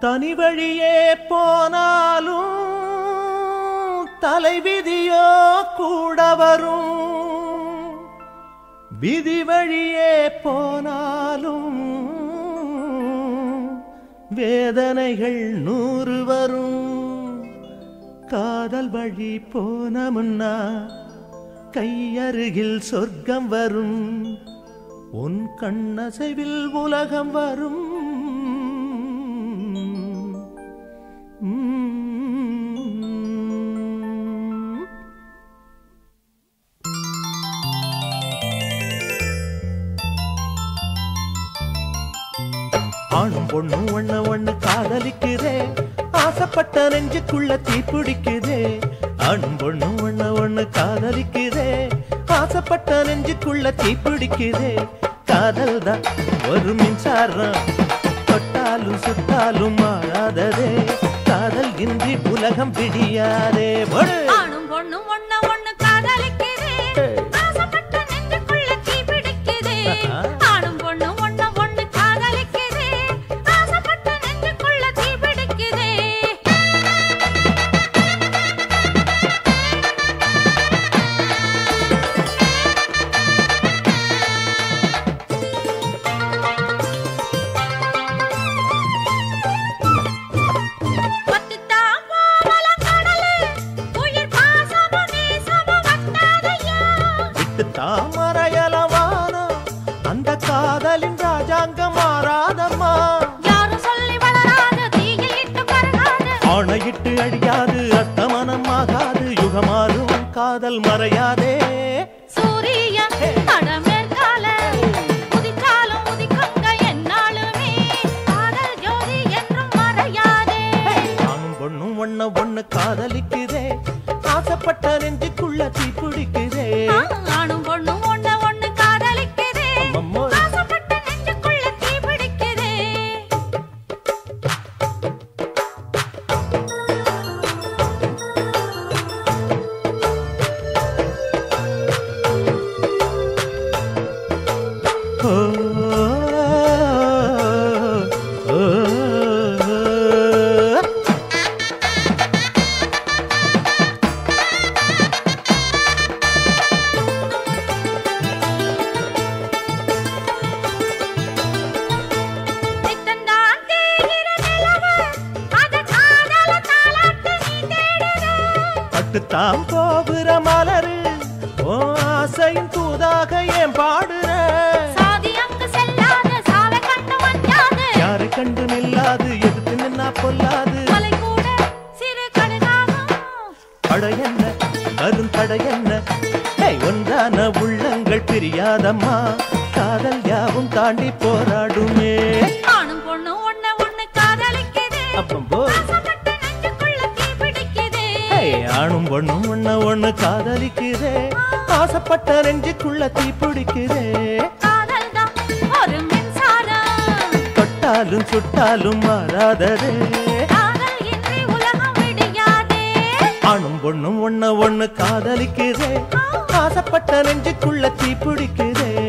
தனி வழியே போனாலும் தலைவிதியோ கூட வரும். விதி வழியே போனாலும் வேதனைகள் 100 வரும். காதல் வழி போன முன்னா கையருகில் சொர்க்கம் வரும். உன் கண்ணசைவில் உலகம் வரும். ஆணும் பொண்ணும் ஒண்ணு ஒண்ணு காதலிக்குதே, ஆசைப்பட்ட நெஞ்சுக்குள்ள தீப்பிடிக்குதே. ஆணும் பொண்ணும் ஒண்ணு ஒண்ணு காதலிக்குதே, ஆசைப்பட்ட நெஞ்சுக்குள்ள தீப்பிடிக்குதே. காதல் தான் ஒரு மின்சாரம், தொட்டாலும் சுட்டாலும் மாறாததே. காதல் இன்றி உலகம் விடியாதே. ஆணும் பொண்ணும் ஒண்ணு ஒண்ணு காதலிக்குதே, ஆசைப்பட்ட நெஞ்சுக்குள்ள தீப்பிடிக்குதே. ஆணும் பொண்ணும் ஒண்ணு ஒண்ணு காதலிக்குதே, ஆசைப்பட்ட நெஞ்சுக்குள்ள தீப்பிடிக்குதே. தாமரையலவானா அந்த காதலின் ராஜாங்கம் மாறாதம்மா. யாரும் சொல்லி வளராத தீயில் இட்டு கருகாத, ஆணையிட்டு அழியாது அஸ்தமனம் ஆகாது. யுகமாறும் காதல் மறையாதே. சூரியன் கடமேற்கால உதிச்சாலும் உதிக்குங்க என்னாலுமே காதல் ஜோதி என்றும் மறையாதே. ஆணும் பொண்ணும் ஒண்ணு ஒண்ணு காதலிக்குதே, ஆசைப்பட்ட நெஞ்சுக்குள்ள தீப்பிடிக்குதே. ஆணும் பொண்ணும் ஒண்ணு ஒண்ணு காதலிக்குதே, அம்மம்மோ. ஆசைப்பட்ட நெஞ்சுக்குள்ள தீப்பிடிக்குதே. ஓ, ஓ, ஓ. நித்தந்தான் தேகிற நிலவு, அத காதல தாலாட்டு நீ தேடுற. பட்டுத்தாம் போகிற மலரு ஓ ஆசையின் தூதாக ஏன் பாடுற. சாதி அங்கு செல்லாத சாவை கண்டு மஞ்சாது, யாரை கண்டு நில்லாது எதுக்கு நின்னா பொல்லாது. மலை கூட சிறு கடுகாகும். படையென்ன வரும் தடையென்ன, ஒன்றான உள்ளங்கள் பிரியாதம்மா. காதல் யாவும் தாண்டி போராடுமே. ஆணும் பொண்ணும் ஒண்ணு ஒண்ணு காதலிக்குதே, அப்பம்போ ஆசைப்பட்ட நெஞ்சுக்குள்ள தீப்பிடிக்குதே. ஆணும் பொண்ணும் ஒண்ணு ஒண்ணு காதலிக்குதே, ஆசைப்பட்ட நெஞ்சுக்குள்ள தீப்பிடிக்குதே. காதல் தான் ஒரு மின்சாரம், தொட்டாலும் சுட்டாலும் மாறாததே. காதல் இன்றி உலகம் விடியாதே. ஆணும் பொண்ணும் ஒண்ணு ஒண்ணு காதலிக்குதே, ஆசைப்பட்ட நெஞ்சுக்குள்ள தீப்பிடிக்குதே.